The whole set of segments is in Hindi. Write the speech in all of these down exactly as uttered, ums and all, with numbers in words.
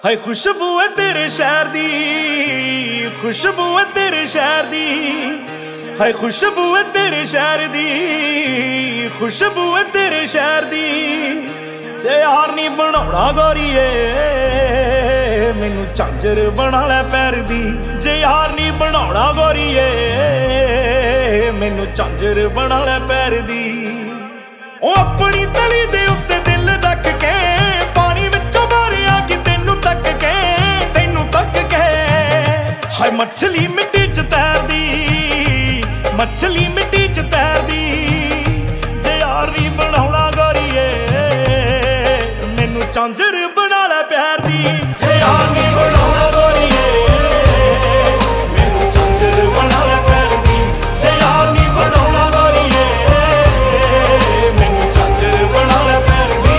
हाय खुशबू है तेरे शहर दी, खुशबू है तेरे शहर दी, हाय खुशबू है तेरे शहर दी, खुशबू है तेरे शहर दी। जे यार नी बनाउणा गोरीए मैनू झांझर बना लै पैर दी, जे यार नी बनाउणा गोरीए मैनू झांझर बना लै पैर दी। ओ अपनी तली दे उत्ते दिल रख के पानी विचों मारिया कि तेनू तक के, तेनू तक के। हाय मछली मिट्टी च तैरदी, मछली मिट्टी च तैरदी। जे यार नी बनाउणा गोरीए मैनू झांझर बना लै प्यार दी, जे यार नी बनाउणा गोरीए मैनू झांझर बना लै प्यार दी, जे यार नी बनाउणा गोरीए मैनू झांझर बना लै प्यार दी।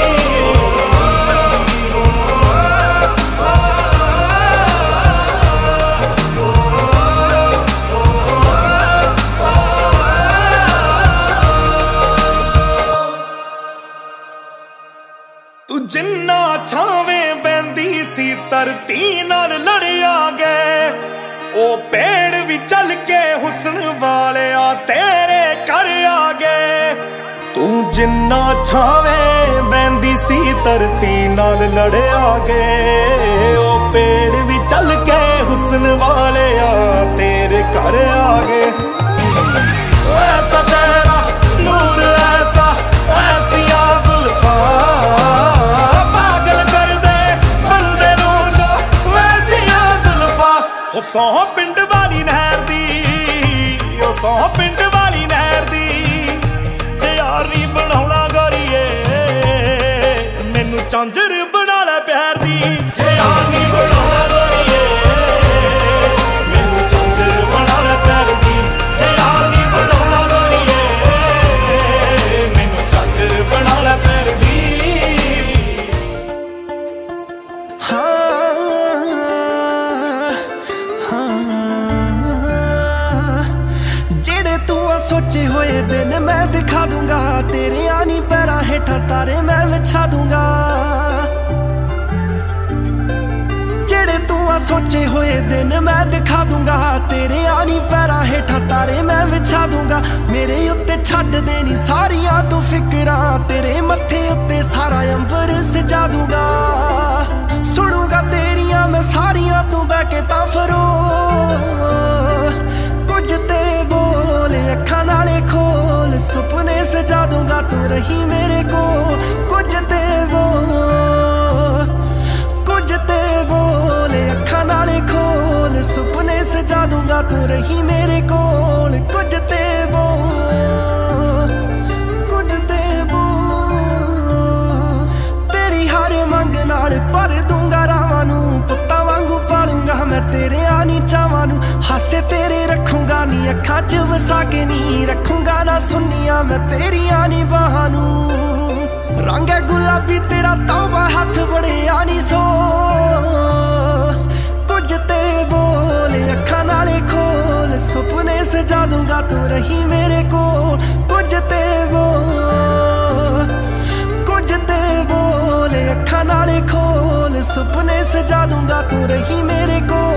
तू जिन्ना छावें बहंदी सी धरती नाल लड़िया गए, ओ पेड़ भी चल के हुस्न वाले आ तेरे घर आ गए। तू जिन्ना छावें बहंदी सी धरती नाल लड़िया गए, ओ पेड़ भी चल के हुस्न वाले आ तेरे घर आ गए। ऐसा चेहरा नूर ऐसा ऐसिया जुल्फा सौ पिंड वाली नहर दी, ओ सौ पिंड वाली नहर दी। जे यार नी बनाउणा गोरीए मैनू झांझर बना लै प्यार दी, जे यार नी बनाउणा गोरीए मैनू झांझर बना लै प्यार दी, जे यार नी बनाउणा गोरीए मैनू झांझर बना लै प्यार दी। सोचे हुए दिन मैं दिखा दूंगा, तेरे आनी पैरा हेठा तारे मैं बिछा दूंगा। जेड़े तू आ सोचे हुए दिन मैं दिखा दूंगा, तेरे आनी पैरा हेठा तारे मैं बिछा दूंगा। मेरे उत्ते छड्ड देनी सारियां तू फिकरां, तेरे मत्थे उत्ते सारा अंबर सजा दूंगा। सुनूंगा तेरियां मैं सारियां तू बह के तां फरो, कुछ ते बोले अखां नाले खोल सुपने सजा दूंगा तू रही मेरे को। कुछ ते बोल कुछ ते बोले अखां नाले खोल सुपने सजा दूंगा तू रही मेरे कोल। कुछ ते बोल कुछ ते बोल तेरी हर मंग नाल भर दूंगा रावां नू, पुत्तां वांगू पालूंगा मैं तेरे आनी चावां नू। हासे तेरे रखूंगा नी अखां च वसा के नी रखूंगा ना सुनिया मैं तेरियां नी बाहां नू। रंग है गुलाबी तेरा तौबा हथ बड़े आनी सो, कुछ ते बोले अखां नाले खोल सुपने सजा दूंगा तू रही मेरे कोल। कुछ ते बोल कुछ ते बोले अखां नाले खोल सुपने सजा दूंगा तू रही मेरे कोल।